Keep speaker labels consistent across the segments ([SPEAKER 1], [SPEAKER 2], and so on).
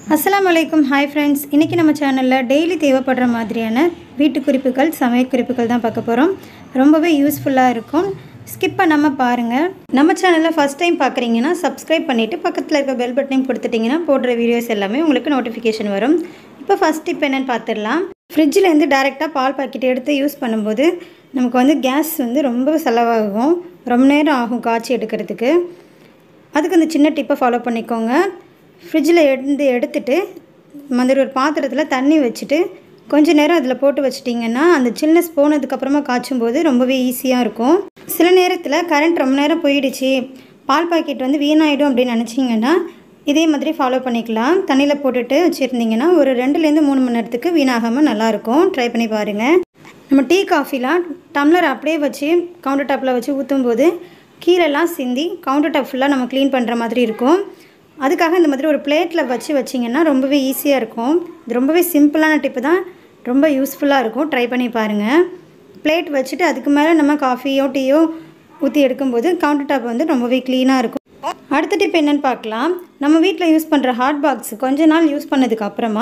[SPEAKER 1] அஸ்ஸலாமுஅலைக்கும். Hi friends, இன்றைக்கி நம்ம சேனலில் டெய்லி தேவைப்படுற மாதிரியான வீட்டு குறிப்புகள், சமையல் குறிப்புகள் தான் பார்க்க போகிறோம். ரொம்பவே யூஸ்ஃபுல்லாக இருக்கும். ஸ்கிப் பண்ணாமல் பாருங்கள். நம்ம சேனலில் ஃபஸ்ட் டைம் பார்க்குறீங்கன்னா சப்ஸ்கிரைப் பண்ணிவிட்டு பக்கத்தில் இருக்க பெல் பட்டனையும் கொடுத்துட்டிங்கன்னா போடுற வீடியோஸ் எல்லாமே உங்களுக்கு நோட்டிஃபிகேஷன் வரும். இப்போ ஃபஸ்ட் டிப் என்னென்னு பார்த்துடலாம். ஃப்ரிட்ஜிலேருந்து டேரெக்டாக பால் பாக்கெட் எடுத்து யூஸ் பண்ணும்போது நமக்கு கேஸ் ரொம்ப செலவாகும். ரொம்ப நேரம் ஆகும் காய்ச்சி எடுக்கிறதுக்கு. அதுக்கு அந்த சின்ன டிப்பை ஃபாலோ பண்ணிக்கோங்க. ஃப்ரிட்ஜில் எடுத்துட்டு ஒரு பாத்திரத்தில் தண்ணி வச்சுட்டு கொஞ்சம் நேரம் அதில் போட்டு வச்சிட்டிங்கன்னா அந்த சில்னஸ் போனதுக்கப்புறமா காய்ச்சும் போது ரொம்பவே ஈஸியாக இருக்கும். சில நேரத்தில் கரண்ட் ரொம்ப நேரம் போயிடுச்சு, பால் பாக்கெட் வீணாயிடும் அப்படின்னு நினச்சிங்கன்னா இதே மாதிரி ஃபாலோ பண்ணிக்கலாம். தண்ணியில் போட்டுட்டு வச்சுருந்திங்கன்னா ஒரு 2லேருந்து 3 மணி நேரத்துக்கு வீணாகாமல் நல்லாயிருக்கும். ட்ரை பண்ணி பாருங்கள். நம்ம டீ காஃபிலாம் டம்ளர் அப்படியே வச்சு கவுண்டர் டாப்பில் வச்சு ஊற்றும் போது கீழெல்லாம் சிந்தி கவுண்டர் டாப் ஃபுல்லாக நம்ம க்ளீன் பண்ணுற மாதிரி இருக்கும். அதுக்காக இந்த மாதிரி ஒரு பிளேட்டில் வச்சிங்கன்னா ரொம்பவே ஈஸியாக இருக்கும். இது ரொம்பவே சிம்பிளான டிப்பு தான், ரொம்ப யூஸ்ஃபுல்லாக இருக்கும். ட்ரை பண்ணி பாருங்கள். பிளேட் வச்சுட்டு அதுக்கு மேலே நம்ம காஃபியோ டீயோ ஊற்றி எடுக்கும்போது கவுண்டர் டாப் ரொம்பவே க்ளீனாக இருக்கும். அடுத்த டிப் என்னென்னு பார்க்கலாம். நம்ம வீட்டில் யூஸ் பண்ணுற ஹாட் பாக்ஸ் கொஞ்ச நாள் யூஸ் பண்ணதுக்கு அப்புறமா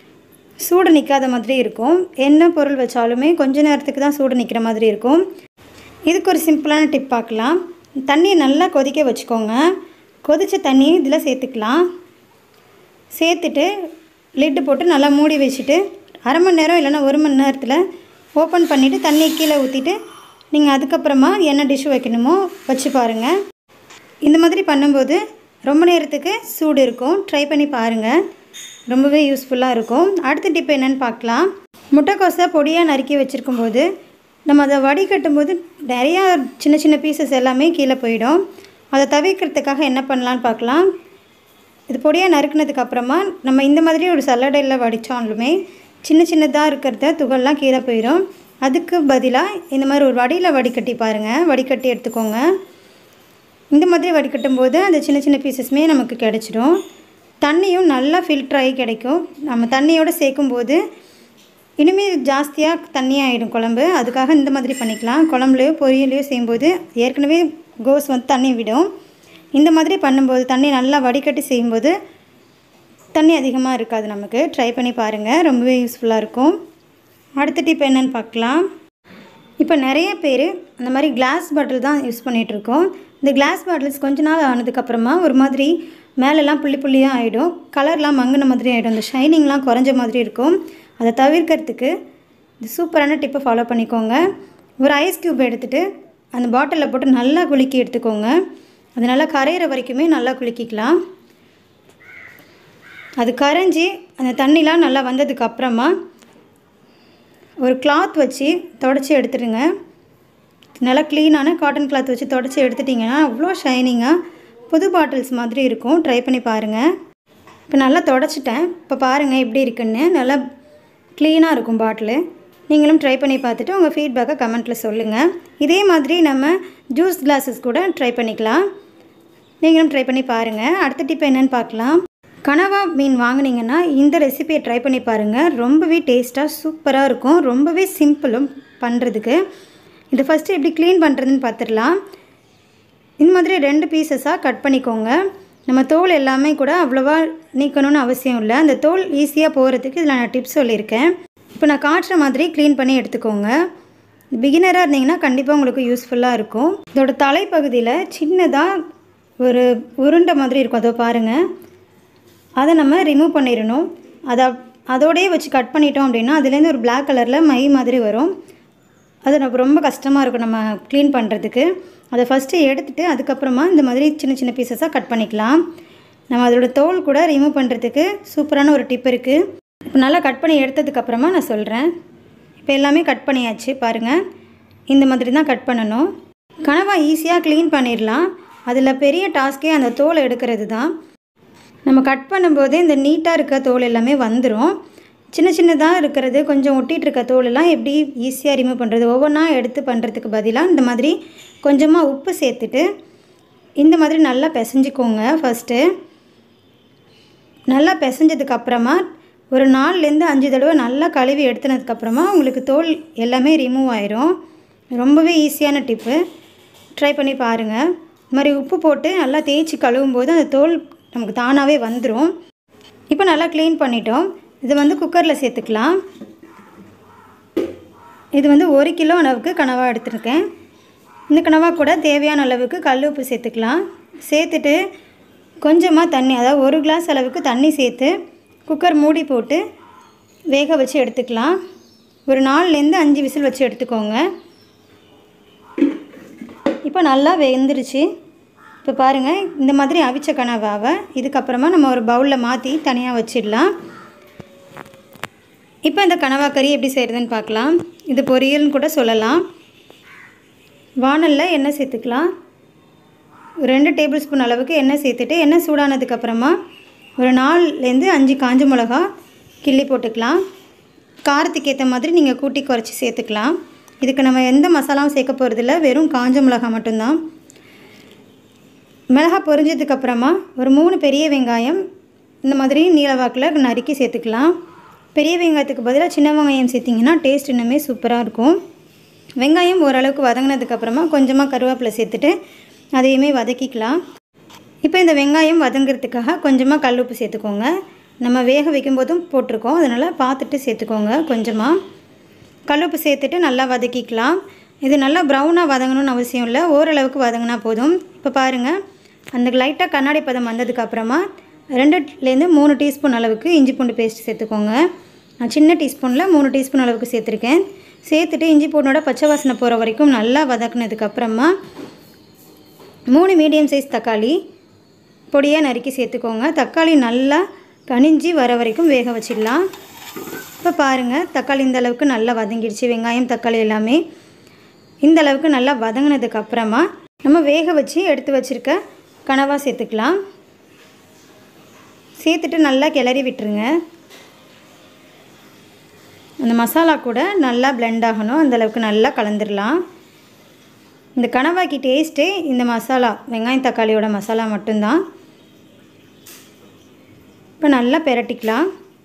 [SPEAKER 1] சூடு நிற்காத மாதிரி இருக்கும். என்ன பொருள் வச்சாலுமே கொஞ்ச நேரத்துக்கு தான் சூடு நிற்கிற மாதிரி இருக்கும். இதுக்கு ஒரு சிம்பிளான டிப் பார்க்கலாம். தண்ணியை நல்லா கொதிக்க வச்சுக்கோங்க. கொதித்த தண்ணியை இதில் சேர்த்துக்கலாம். சேர்த்துட்டு லிட்டு போட்டு நல்லா மூடி வச்சுட்டு அரை மணி நேரம் இல்லைன்னா 1 மணி நேரத்தில் ஓப்பன் பண்ணிவிட்டு தண்ணியை கீழே ஊற்றிட்டு நீங்கள் அதுக்கப்புறமா என்ன டிஷ் வைக்கணுமோ வச்சு பாருங்கள். இந்த மாதிரி பண்ணும்போது ரொம்ப நேரத்துக்கு சூடு இருக்கும். ட்ரை பண்ணி பாருங்கள். ரொம்பவே யூஸ்ஃபுல்லாக இருக்கும். அடுத்த டிப் என்னென்னு பார்க்கலாம். முட்டைக்கோஸை பொடியாக நறுக்கி வச்சுருக்கும்போது நம்ம அதை வடிகட்டும்போது நிறையா சின்ன சின்ன பீசஸ் எல்லாமே கீழே போயிடும். அதை தவிர்க்கிறதுக்காக என்ன பண்ணலான்னு பார்க்கலாம். இது பொடியாக நறுக்குனதுக்கு அப்புறமா நம்ம இந்த மாதிரி ஒரு சல்லடையில் வடித்தாலுமே சின்ன சின்னதாக இருக்கிறத துகள்லாம் கீழே போயிடும். அதுக்கு பதிலாக இந்த மாதிரி ஒரு வடியில் வடிகட்டி பாருங்கள். வடிகட்டி எடுத்துக்கோங்க. இந்த மாதிரி வடிகட்டும் போது அந்த சின்ன சின்ன பீசஸ்மே நமக்கு கிடச்சிடும். தண்ணியும் நல்லா ஃபில்டர் ஆகி கிடைக்கும். நம்ம தண்ணியோடு சேர்க்கும்போது இனிமேல் ஜாஸ்தியாக தண்ணியாகிடும் குழம்பு. அதுக்காக இந்த மாதிரி பண்ணிக்கலாம். குழம்புலையோ பொரியலையோ செய்யும்போது ஏற்கனவே கோஸ் தண்ணி விடும். இந்த மாதிரி பண்ணும்போது தண்ணி நல்லா வடிகட்டி செய்யும்போது தண்ணி அதிகமாக இருக்காது நமக்கு. ட்ரை பண்ணி பாருங்கள். ரொம்பவே யூஸ்ஃபுல்லாக இருக்கும். அடுத்த டிப் என்னென்னு பார்க்கலாம். இப்போ நிறைய பேர் அந்த மாதிரி கிளாஸ் பாட்டில் தான் யூஸ் பண்ணிகிட்ருக்கோம். இந்த கிளாஸ் பாட்டில்ஸ் கொஞ்ச நாள் ஆனதுக்கப்புறமா ஒரு மாதிரி மேலெல்லாம் புள்ளி புள்ளியாக ஆகிடும். கலர்லாம் மங்கின மாதிரி ஆகிடும். அந்த ஷைனிங்லாம் குறைஞ்ச மாதிரி இருக்கும். அதை தவிர்க்கிறதுக்கு இந்த சூப்பரான டிப்பை ஃபாலோ பண்ணிக்கோங்க. ஒரு ஐஸ் க்யூப் எடுத்துகிட்டு அந்த பாட்டிலில் போட்டு நல்லா குலுக்கி எடுத்துக்கோங்க. அது நல்லா கரையிற வரைக்குமே நல்லா குலுக்கிக்கலாம். அது கரைஞ்சி அந்த தண்ணிலாம் நல்லா வந்ததுக்கப்புறமா ஒரு கிளாத் வச்சு தொடச்சி எடுத்துடுங்க. நல்லா க்ளீனான காட்டன் கிளாத் வச்சு தொடச்சி எடுத்துட்டிங்கன்னா அவ்வளோ ஷைனிங்காக புது பாட்டில்ஸ் மாதிரி இருக்கும். ட்ரை பண்ணி பாருங்கள். இப்போ நல்லா தொடச்சிட்டேன். இப்போ பாருங்கள் எப்படி இருக்குன்னு. நல்லா க்ளீனாக இருக்கும் பாட்டிலு. நீங்களும் ட்ரை பண்ணி பார்த்துட்டு உங்கள் ஃபீட்பேக்கை கமெண்ட்டில் சொல்லுங்கள். இதே மாதிரி நம்ம ஜூஸ் கிளாஸஸ் கூட ட்ரை பண்ணிக்கலாம். நீங்களும் ட்ரை பண்ணி பாருங்கள். அடுத்த டிப் என்னென்னு பார்க்கலாம். கனவா மீன் வாங்கினீங்கன்னா இந்த ரெசிபியை ட்ரை பண்ணி பாருங்கள். ரொம்பவே டேஸ்ட்டாக சூப்பராக இருக்கும். ரொம்பவே சிம்பிளும் பண்ணுறதுக்கு. இதை ஃபஸ்ட்டு எப்படி க்ளீன் பண்ணுறதுன்னு பார்த்துடலாம். இந்த மாதிரி 2 பீசஸாக கட் பண்ணிக்கோங்க. நம்ம தோல் எல்லாமே கூட அவ்வளோவா நீக்கணும்னு அவசியம் இல்லை. அந்த தோல் ஈஸியாக போகிறதுக்கு இதில் நான் டிப்ஸ் சொல்லியிருக்கேன். இப்போ நான் காட்டுற மாதிரி க்ளீன் பண்ணி எடுத்துக்கோங்க. பிகினராக இருந்தீங்கன்னா கண்டிப்பாக உங்களுக்கு யூஸ்ஃபுல்லாக இருக்கும். இதோட தலைப்பகுதியில் சின்னதாக ஒரு உருண்டை மாதிரி இருக்கும். அதோ பாருங்கள். அதை நம்ம ரிமூவ் பண்ணிடணும். அதோடையே வச்சு கட் பண்ணிட்டோம் அப்படின்னா அதுலேருந்து ஒரு பிளாக் கலரில் மை மாதிரி வரும். அது நமக்கு ரொம்ப கஷ்டமாக இருக்கும் நம்ம க்ளீன் பண்ணுறதுக்கு. அதை ஃபஸ்ட்டு எடுத்துகிட்டு அதுக்கப்புறமா இந்த மாதிரி சின்ன சின்ன பீசஸாக கட் பண்ணிக்கலாம். நம்ம அதோட தோல் கூட ரிமூவ் பண்ணுறதுக்கு சூப்பரான ஒரு டிப் இருக்குது. இப்போ நல்லா கட் பண்ணி எடுத்ததுக்கப்புறமா நான் சொல்கிறேன். இப்போ எல்லாமே கட் பண்ணியாச்சு பாருங்கள். இந்த மாதிரி தான் கட் பண்ணணும். கனவா ஈஸியாக க்ளீன் பண்ணிடலாம். அதில் பெரிய டாஸ்க்கே அந்த தோலை எடுக்கிறது தான். நம்ம கட் பண்ணும்போதே இந்த நீட்டாக இருக்க தோல் எல்லாமே வந்துடும். சின்ன சின்னதாக இருக்கிறது கொஞ்சம் ஒட்டிகிட்டு இருக்க தோலெல்லாம் எப்படி ஈஸியாக ரிமூவ் பண்ணுறது. ஒவ்வொன்றா எடுத்து பண்ணுறதுக்கு பதிலாக இந்த மாதிரி கொஞ்சமாக உப்பு சேர்த்துட்டு இந்த மாதிரி நல்லா பிசைஞ்சிக்கோங்க. ஃபஸ்ட்டு நல்லா பிசைஞ்சதுக்கப்புறமா ஒரு 4லேருந்து 5 தடவை நல்லா கழுவி எடுத்துனதுக்கப்புறமா உங்களுக்கு தோல் எல்லாமே ரிமூவ் ஆயிரும். ரொம்பவே ஈஸியான டிப்பு. ட்ரை பண்ணி பாருங்கள். இது மாதிரி உப்பு போட்டு நல்லா தேய்ச்சி கழுவும் போது அந்த தோல் நமக்கு தானாகவே வந்துடும். இப்போ நல்லா க்ளீன் பண்ணிட்டோம். இதை வந்து குக்கரில் சேர்த்துக்கலாம். இது வந்து 1 கிலோ அளவுக்கு கனவா எடுத்துருக்கேன். இந்த கனவா கூட தேவையான அளவுக்கு கல் உப்பு சேர்த்துக்கலாம். சேர்த்துட்டு கொஞ்சமாக தண்ணி, அதாவது 1 கிளாஸ் அளவுக்கு தண்ணி சேர்த்து குக்கர் மூடி போட்டு வேக வச்சு எடுத்துக்கலாம். ஒரு 4லேருந்து 5 விசில் வச்சு எடுத்துக்கோங்க. இப்போ நல்லா வெந்துருச்சு. இப்போ பாருங்கள், இந்த மாதிரி அவிச்ச கனவாவை இதுக்கப்புறமா நம்ம ஒரு பவுலில் மாற்றி தனியாக வச்சிடலாம். இப்போ இந்த கனவா கறி எப்படி செய்கிறதுன்னு பார்க்கலாம். இது பொரியல்னு கூட சொல்லலாம். வாணலில் எண்ணெய் சேர்த்துக்கலாம். 2 டேபிள் ஸ்பூன் அளவுக்கு எண்ணெய் சேர்த்துட்டு எண்ணெய் சூடானதுக்கப்புறமா ஒரு 4லேருந்து 5 காஞ்ச மிளகா கிள்ளி போட்டுக்கலாம். காரத்துக்கு ஏற்ற மாதிரி நீங்கள் கூட்டி குறைச்சி சேர்த்துக்கலாம். இதுக்கு நம்ம எந்த மசாலாவும் சேர்க்க போகிறதில்ல, வெறும் காஞ்ச மிளகா மட்டும்தான். மிளகா பொரிஞ்சதுக்கப்புறமா ஒரு 3 பெரிய வெங்காயம் இந்த மாதிரி நீளவாக்கில் நறுக்கி சேர்த்துக்கலாம். பெரிய வெங்காயத்துக்கு பதிலாக சின்ன வெங்காயம் சேர்த்திங்கன்னா டேஸ்ட் இன்னுமே சூப்பராக இருக்கும். வெங்காயம் ஓரளவுக்கு வதங்கினதுக்கப்புறமா கொஞ்சமாக கருவேப்பிலை சேர்த்துட்டு அதையுமே வதக்கிக்கலாம். இப்போ இந்த வெங்காயம் வதங்கிறதுக்காக கொஞ்சமாக கல் உப்பு சேர்த்துக்கோங்க. நம்ம வேக வைக்கும்போதும் போட்டிருக்கோம், அதனால் பார்த்துட்டு சேர்த்துக்கோங்க. கொஞ்சமாக கல் உப்பு சேர்த்துட்டு நல்லா வதக்கிக்கலாம். இது நல்லா ப்ரௌனாக வதங்கணும்னு அவசியம் இல்லை, ஓரளவுக்கு வதங்கினா போதும். இப்போ பாருங்கள், அந்த லைட்டாக கண்ணாடி பதம் வந்ததுக்கப்புறமா 2லேருந்து 3 டீஸ்பூன் அளவுக்கு இஞ்சி பூண்டு பேஸ்ட் சேர்த்துக்கோங்க. நான் சின்ன டீஸ்பூனில் 3 டீஸ்பூன் அளவுக்கு சேர்த்துருக்கேன். சேர்த்துட்டு இஞ்சி பூண்டோட பச்சை வாசனை போகிற வரைக்கும் நல்லா வதக்குனதுக்கப்புறமா 3 மீடியம் சைஸ் தக்காளி பொடியாக நறுக்கி சேர்த்துக்கோங்க. தக்காளி நல்லா கனிஞ்சி வர வரைக்கும் வேக வச்சிடலாம். இப்போ பாருங்கள், தக்காளி இந்த அளவுக்கு நல்லா வதங்கிடுச்சு. வெங்காயம் தக்காளி எல்லாமே இந்த அளவுக்கு நல்லா வதங்கினதுக்கப்புறமா நம்ம வேக வச்சு எடுத்து வச்சுருக்க கனவா சேர்த்துக்கலாம். சேர்த்துட்டு நல்லா கிளறி விட்டுருங்க. அந்த மசாலா கூட நல்லா பிளெண்ட் ஆகணும், அந்தளவுக்கு நல்லா கலந்துடலாம். இந்த கனவாக்கி டேஸ்ட்டே இந்த மசாலா, வெங்காயம் தக்காளியோட மசாலா மட்டும்தான். இப்போ நல்லா பெரட்டிக்கலாம்.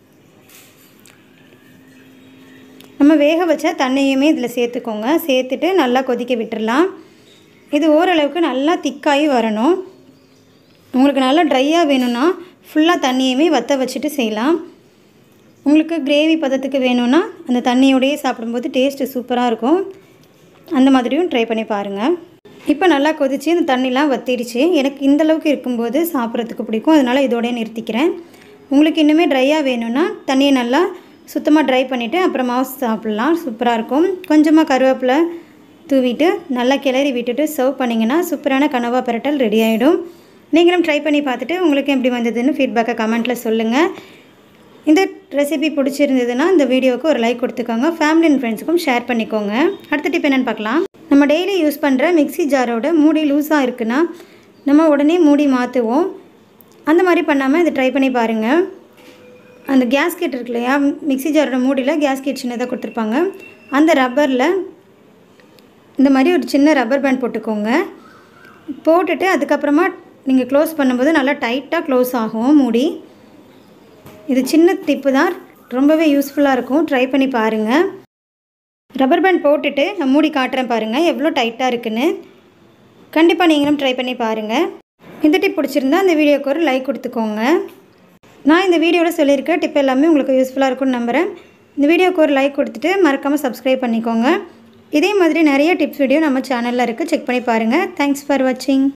[SPEAKER 1] நம்ம வேக வச்ச தண்ணியுமே இதில் சேர்த்துக்கோங்க. சேர்த்துட்டு நல்லா கொதிக்க விட்டுடலாம். இது ஓரளவுக்கு நல்லா திக்காகி வரணும். உங்களுக்கு நல்லா ட்ரையாக வேணும்னா ஃபுல்லாக தண்ணியுமே வற்ற வச்சுட்டு செய்யலாம். உங்களுக்கு கிரேவி பதத்துக்கு வேணும்னா அந்த தண்ணியோடையே சாப்பிடும்போது டேஸ்ட்டு சூப்பராக இருக்கும். அந்த மாதிரியும் ட்ரை பண்ணி பாருங்கள். இப்போ நல்லா கொதித்து இந்த தண்ணிலாம் வற்றிடுச்சு. எனக்கு இந்தளவுக்கு இருக்கும்போது சாப்பிட்றதுக்கு பிடிக்கும், அதனால் இதோடய நிறுத்திக்கிறேன். உங்களுக்கு இன்னுமே ட்ரையாக வேணும்னா தண்ணியை நல்லா சுத்தமாக ட்ரை பண்ணிவிட்டு அப்புறமா சாப்பிட்லாம், சூப்பராக இருக்கும். கொஞ்சமாக கருவேப்பிலை தூவிட்டு நல்லா கிளறி விட்டுட்டு சர்வ் பண்ணிங்கன்னா சூப்பரான கனவா பிரட்டல் ரெடி ஆகிடும். நீங்களும் ட்ரை பண்ணி பார்த்துட்டு உங்களுக்கு எப்படி வந்ததுன்னு ஃபீட்பேக்கை கமெண்ட்டில் சொல்லுங்கள். இந்த ரெசிபி பிடிச்சிருந்ததுன்னா இந்த வீடியோவுக்கு ஒரு லைக் கொடுத்துக்கோங்க. ஃபேமிலி அண்ட் ஃப்ரெண்ட்ஸுக்கும் ஷேர் பண்ணிக்கோங்க. அடுத்த டிப் என்னென்னு பார்க்கலாம். நம்ம டெய்லி யூஸ் பண்ணுற மிக்ஸி ஜாரோட மூடி லூஸாக இருக்குன்னா நம்ம உடனே மூடி மாற்றுவோம். அந்த மாதிரி பண்ணாமல் இதை ட்ரை பண்ணி பாருங்கள். அந்த கேஸ்கெட் இருக்கு இல்லையா, மிக்ஸி ஜாரோட மூடியில் கேஸ்கெட் சின்னதாக கொடுத்துருப்பாங்க. அந்த ரப்பரில் இந்த மாதிரி ஒரு சின்ன ரப்பர் பேண்ட் போட்டுக்கோங்க. போட்டுட்டு அதுக்கப்புறமா நீங்கள் க்ளோஸ் பண்ணும்போது நல்லா டைட்டாக க்ளோஸ் ஆகும் மூடி. இது சின்ன டிப்பு தான், ரொம்பவே யூஸ்ஃபுல்லாக இருக்கும். ட்ரை பண்ணி பாருங்கள். ரப்பர் பேண்ட் போட்டுட்டு நான் மூடி காட்டுறேன் பாருங்கள் எவ்வளோ டைட்டாக இருக்குன்னு. கண்டிப்பாக நீங்களும் ட்ரை பண்ணி பாருங்கள். இந்த டிப் பிடிச்சிருந்தா இந்த வீடியோக்கு ஒரு லைக் கொடுத்துக்கோங்க. நான் இந்த வீடியோவில் சொல்லியிருக்க டிப் எல்லாமே உங்களுக்கு யூஸ்ஃபுல்லாக இருக்கும்னு நம்புகிறேன். இந்த வீடியோக்கு ஒரு லைக் கொடுத்துட்டு மறக்காமல் சப்ஸ்கிரைப் பண்ணிக்கோங்க. இதே மாதிரி நிறைய டிப்ஸ் வீடியோ நம்ம சேனலில் இருக்குது, செக் பண்ணி பாருங்கள். தேங்க்ஸ் ஃபார் வாட்சிங்.